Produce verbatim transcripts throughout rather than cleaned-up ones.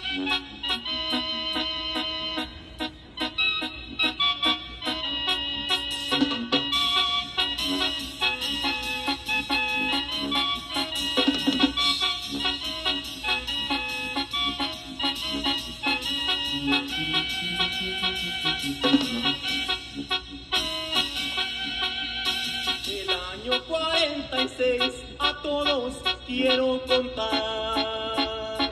El año cuarenta y seis a todos quiero contar.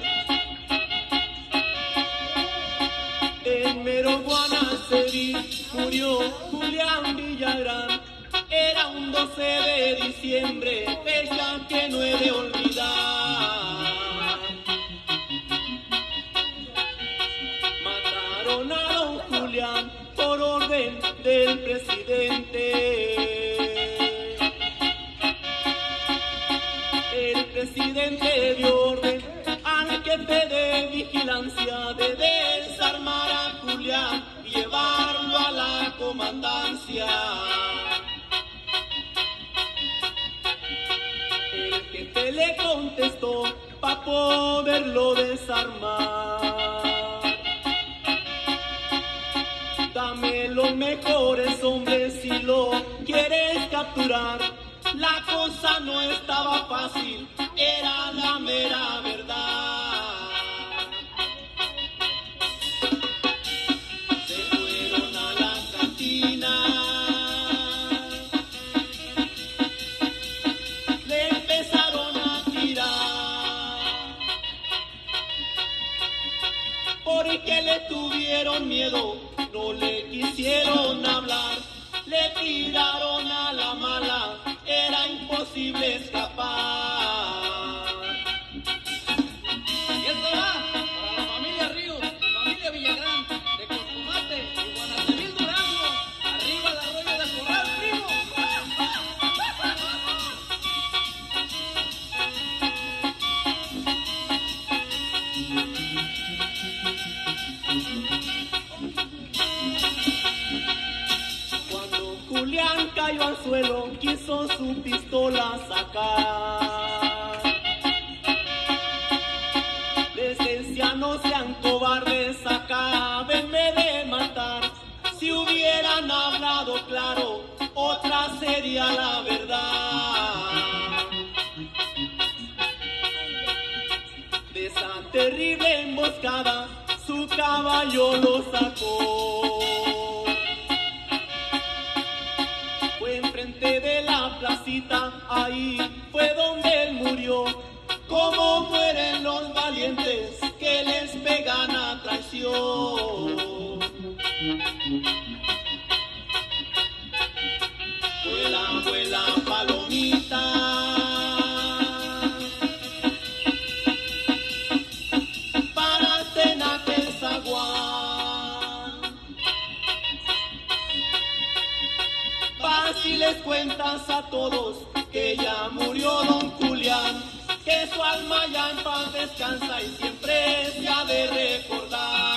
En Mero Guanaceví murió Julián Villagrán. Era un doce de diciembre, fecha que no he de olvidar. Mataron a don Julián por orden del presidente. El presidente dio orden al jefe de vigilancia de desarmar a Julián y llevarlo a la comandancia. El jefe le contestó pa' poderlo desarmar: dame los mejores hombres si lo quieres capturar. La cosa no estaba fácil, era la mera verdad. Se fueron a la cantina, le empezaron a tirar, porque le tuvieron miedo, no le quisieron hablar. Le tiraron a la mala, era imposible escapar. Y esto va para la familia Ríos, la familia Villagrán, de Costumate y Guanaceví, Durango. Arriba el arroyo del Corral, primo. Julián cayó al suelo, quiso su pistola sacar. Les decía: no sean cobardes, acábenme de matar. Si hubieran hablado claro, otra sería la verdad. De esa terrible emboscada, su caballo lo sacó. Fue enfrente de la placita, ahí fue donde él murió. Como mueren los valientes que les pegan a traición. Vuela, vuela, palomita, párate en aquel zaguán. Vas y les cuentas a todos que ya murió don Julián, que su alma ya en paz descansa y siempre se ha de recordar.